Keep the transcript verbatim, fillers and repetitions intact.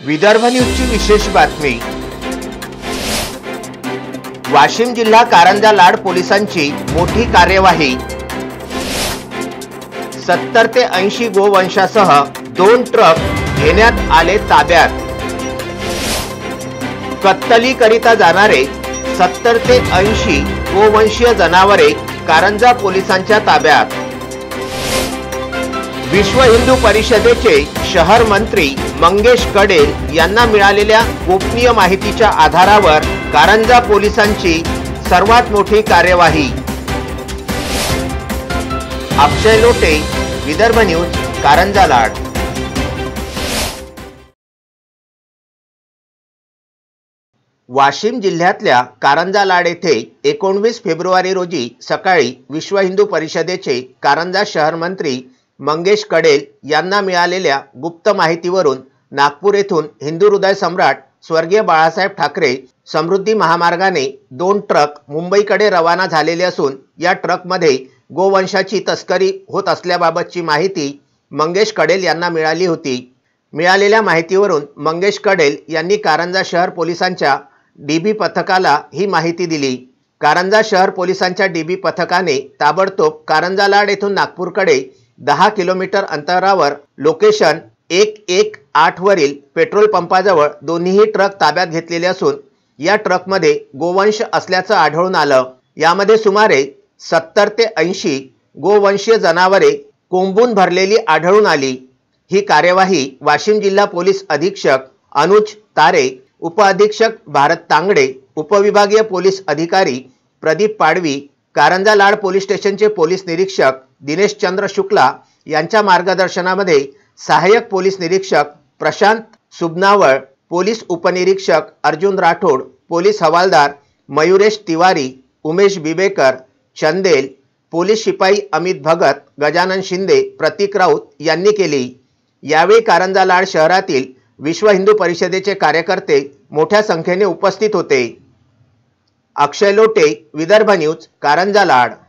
विदर्भ न्यूजची विशेष बातमी। वाशिम जिल्हा कारंजा लाड पोलिसांची मोठी कार्यवाही। सत्तर ते ऐंशी गोवंशासह दोन ट्रक घेण्यात आले ताब्यात। कत्तलीकरिता जाणारे सत्तर ते ऐंशी गोवंशीय जनावरे कारंजा पोलिसांच्या ताब्यात। विश्व हिंदू परिषदेचे शहर मंत्री मंगेश कडेल यांना मिळालेल्या गोपनीय माहितीच्या आधारावर कारंजा पोलिसांची सर्वात मोठी कार्यवाही। अक्षय लोटे, विदर्भ न्यूज, कारंजा लाड। वाशिम जिल्ह्यातल्या कारंजा लाड येथे एकोणवीस फेब्रुवारी रोजी सकाळी विश्व हिंदू परिषदेचे कारंजा शहर मंत्री मंगेश कडेल यांना मिळालेल्या गुप्त माहितीवरून नागपूर येथून हिंदू हृदय सम्राट स्वर्गीय बाळासाहेब ठाकरे समृद्धी महामार्गाने दोन ट्रक मुंबईकडे रवाना झालेले असून या ट्रकमध्ये गोवंशाची तस्करी होत असल्याबाबतची माहिती मंगेश कडेल यांना मिळाली होती। मिळालेल्या माहितीवरून मंगेश कडेल यांनी कारंजा शहर पोलिसांच्या डीबी पथकाला ही माहिती दिली। कारंजा शहर पोलिसांच्या डीबी पथकाने ताबडतोब कारंजा लाड येथून नागपूरकडे दहा किलोमीटर अंतरावर लोकेशन एक एक आठ वरील पेट्रोल पंपाजवळ दोन्ही ट्रक ताब्यात घेतलेले असून या ट्रकमध्ये गोवंश असल्याचं आढळून आलं। यामध्ये सुमारे सत्तर ते ऐंशी गोवंशीय जनावरे कोंबून भरलेली आढळून आली। ही कार्यवाही वाशिम जिल्हा पोलीस अधीक्षक अनुज तारे, उपअधीक्षक भारत तांगडे, उपविभागीय पोलीस अधिकारी प्रदीप पाडवी, कारंजा लाड पोलीस स्टेशनचे पोलीस निरीक्षक दिनेश चंद्र शुक्ला यांच्या मार्गदर्शनामध्ये सहाय्यक पोलीस निरीक्षक प्रशांत सुबनावळ, पोलीस उपनिरीक्षक अर्जुन राठोड, पोलीस हवालदार मयुरेश तिवारी, उमेश बिबेकर, चंदेल, पोलीस शिपाई अमित भगत, गजानन शिंदे, प्रतीक राऊत यांनी केली। यावेळी कारंजा लाड शहरातील विश्व हिंदू परिषदेचे कार्यकर्ते मोठ्या संख्येने उपस्थित होते। अक्षय लोटे, विदर्भ न्यूज, कारंजा लाड।